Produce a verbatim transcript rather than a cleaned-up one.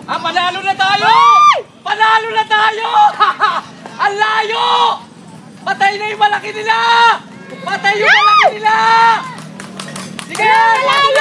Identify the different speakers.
Speaker 1: Ah, panalo na tayo! Panalo na tayo! Ang layo! Patay na yung malaki nila! Patay yung malaki nila! Sige!